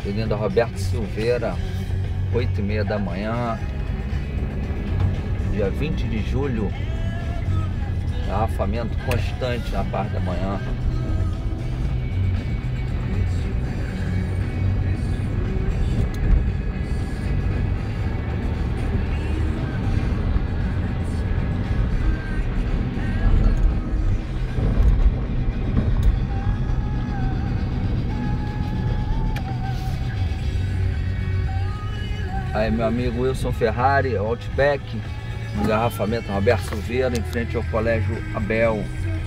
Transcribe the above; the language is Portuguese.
Avenida Roberto Silveira, 8h30 da manhã, dia 20 de julho, engarrafamento constante na parte da manhã. Aí meu amigo Wilson Ferrari, Outback, engarrafamento Roberto Silveira, em frente ao Colégio Abel.